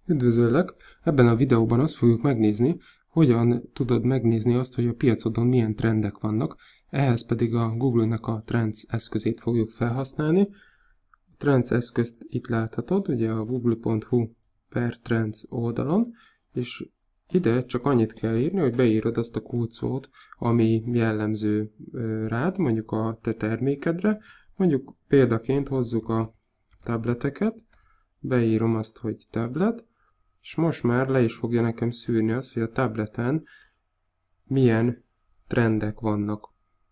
Üdvözöllek! Ebben a videóban azt fogjuk megnézni, hogyan tudod megnézni azt, hogy a piacodon milyen trendek vannak, ehhez pedig a Google-nak a Trends eszközét fogjuk felhasználni. A Trends eszközt itt láthatod, ugye a google.hu/trends oldalon, és ide csak annyit kell írni, hogy beírod azt a kulcsszót, ami jellemző rád, mondjuk a te termékedre. Mondjuk példaként hozzuk a tableteket, beírom azt, hogy tablet, és most már le is fogja nekem szűrni azt, hogy a tableten milyen trendek vannak.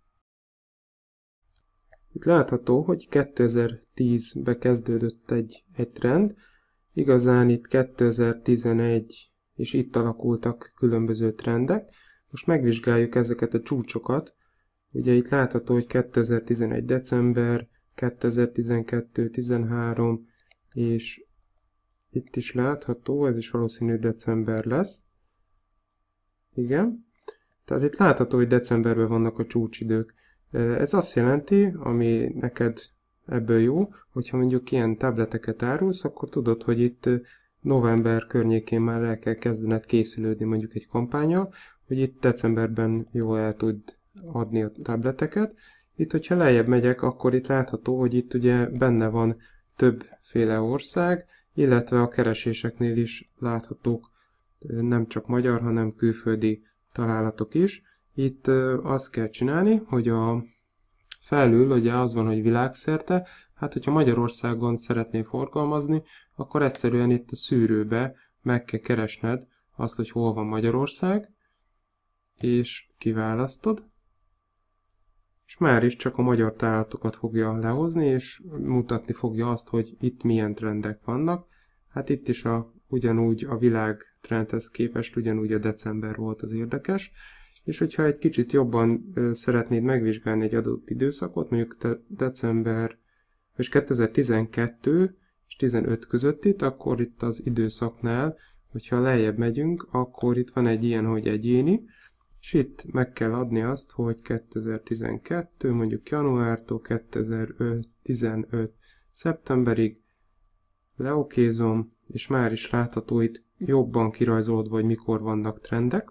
Itt látható, hogy 2010-ben kezdődött egy trend, igazán itt 2011 és itt alakultak különböző trendek. Most megvizsgáljuk ezeket a csúcsokat. Ugye itt látható, hogy 2011. december, 2012. 13 és itt is látható, ez is valószínű december lesz. Igen. Tehát itt látható, hogy decemberben vannak a csúcsidők. Ez azt jelenti, ami neked ebből jó, hogyha mondjuk ilyen tableteket árulsz, akkor tudod, hogy itt november környékén már el kell kezdened készülődni mondjuk egy kampánnyal, hogy itt decemberben jól el tud adni a tableteket. Itt, hogyha lejjebb megyek, akkor itt látható, hogy itt ugye benne van többféle ország, illetve a kereséseknél is láthatók nem csak magyar, hanem külföldi találatok is. Itt azt kell csinálni, hogy a felül ugye az van, hogy világszerte, hát hogyha Magyarországon szeretnél forgalmazni, akkor egyszerűen itt a szűrőbe meg kell keresned azt, hogy hol van Magyarország, és kiválasztod, és már is csak a magyar találatokat fogja lehozni, és mutatni fogja azt, hogy itt milyen trendek vannak. Hát itt is ugyanúgy a világ trendhez képest ugyanúgy a december volt az érdekes. És hogyha egy kicsit jobban szeretnéd megvizsgálni egy adott időszakot, mondjuk december és 2012 és 15 között akkor itt az időszaknál, hogyha lejjebb megyünk, akkor itt van egy ilyen, hogy egyéni, és itt meg kell adni azt, hogy 2012, mondjuk januártól 2015 szeptemberig leokézom, és már is látható itt jobban kirajzolódva, hogy mikor vannak trendek.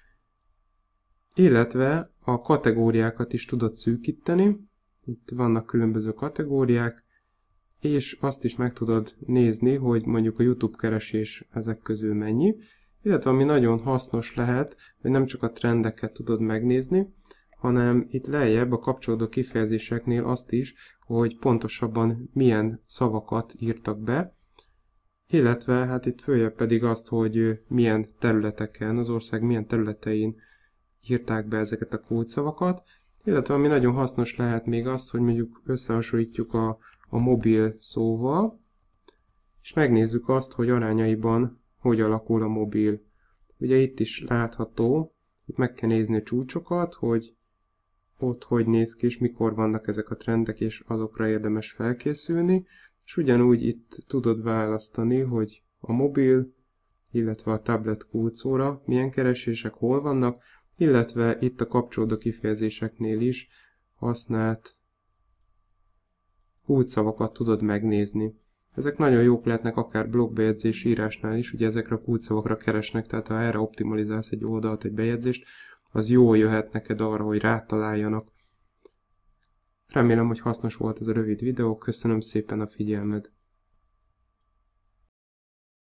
Illetve a kategóriákat is tudod szűkíteni, itt vannak különböző kategóriák, és azt is meg tudod nézni, hogy mondjuk a YouTube keresés ezek közül mennyi, illetve ami nagyon hasznos lehet, hogy nem csak a trendeket tudod megnézni, hanem itt lejjebb a kapcsolódó kifejezéseknél azt is, hogy pontosabban milyen szavakat írtak be, illetve hát itt följebb pedig azt, hogy milyen területeken, az ország milyen területein írták be ezeket a kulcsszavakat, illetve ami nagyon hasznos lehet még azt, hogy mondjuk összehasonlítjuk a mobil szóval, és megnézzük azt, hogy arányaiban hogy alakul a mobil. Ugye itt is látható, itt meg kell nézni a csúcsokat, hogy ott hogy néz ki, és mikor vannak ezek a trendek, és azokra érdemes felkészülni, és ugyanúgy itt tudod választani, hogy a mobil, illetve a tablet kulcsszóra milyen keresések hol vannak, illetve itt a kapcsolódó kifejezéseknél is használt kulcsszavakat tudod megnézni. Ezek nagyon jók lehetnek akár blogbejegyzés írásnál is, ugye ezekre a kulcsszavakra keresnek, tehát ha erre optimalizálsz egy oldalt, egy bejegyzést, az jól jöhet neked arra, hogy rátaláljanak. Remélem, hogy hasznos volt ez a rövid videó, köszönöm szépen a figyelmed!